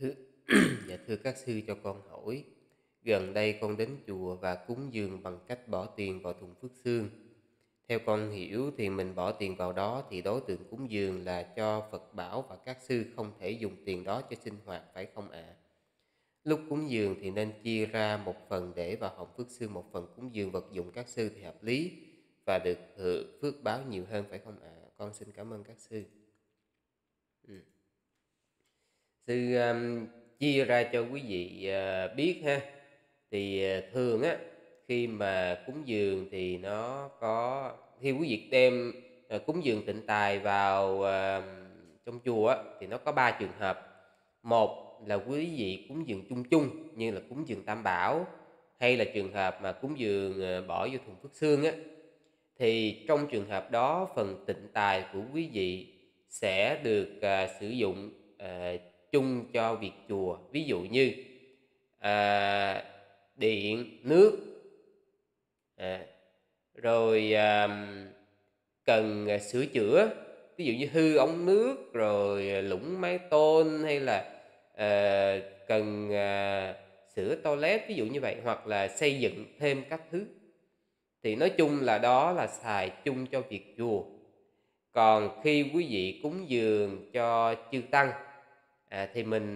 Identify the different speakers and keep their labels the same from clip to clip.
Speaker 1: Thưa dạ thưa các sư, cho con hỏi, gần đây con đến chùa và cúng dường bằng cách bỏ tiền vào thùng phước xương. Theo con hiểu thì mình bỏ tiền vào đó thì đối tượng cúng dường là cho Phật bảo và các sư không thể dùng tiền đó cho sinh hoạt, phải không ạ? Lúc cúng dường thì nên chia ra một phần để vào hòm phước xương, một phần cúng dường vật dụng các sư thì hợp lý và được hưởng phước báo nhiều hơn, phải không ạ? Con xin cảm ơn các sư. Ừ. Sư chia ra cho quý vị biết ha. Thì thường á, khi mà cúng dường thì nó có, khi quý vị đem cúng dường tịnh tài vào trong chùa á, thì nó có 3 trường hợp. Một là quý vị cúng dường chung chung như là cúng dường tam bảo, hay là trường hợp mà cúng dường bỏ vô thùng phước xương á, thì trong trường hợp đó phần tịnh tài của quý vị sẽ được sử dụng chung cho việc chùa. Ví dụ như à, điện, nước, à, rồi cần sửa chữa, ví dụ như hư ống nước, rồi lủng mái tôn, hay là cần sửa toilet, ví dụ như vậy, hoặc là xây dựng thêm các thứ, thì nói chung là đó là xài chung cho việc chùa. Còn khi quý vị cúng dường cho chư tăng thì mình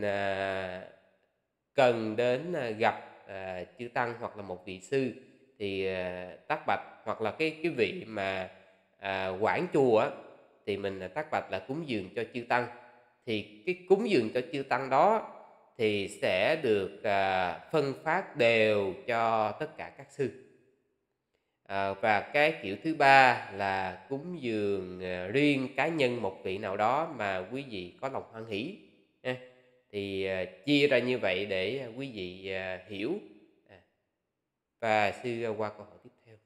Speaker 1: cần đến gặp chư tăng hoặc là một vị sư thì tác bạch, hoặc là cái vị mà quản chùa á, thì mình tác bạch là cúng dường cho chư tăng. Thì cái cúng dường cho chư tăng đó thì sẽ được phân phát đều cho tất cả các sư. Và cái kiểu thứ ba là cúng dường riêng cá nhân một vị nào đó mà quý vị có lòng hoan hỷ ha. Thì chia ra như vậy để quý vị hiểu. À, và sư qua câu hỏi tiếp theo.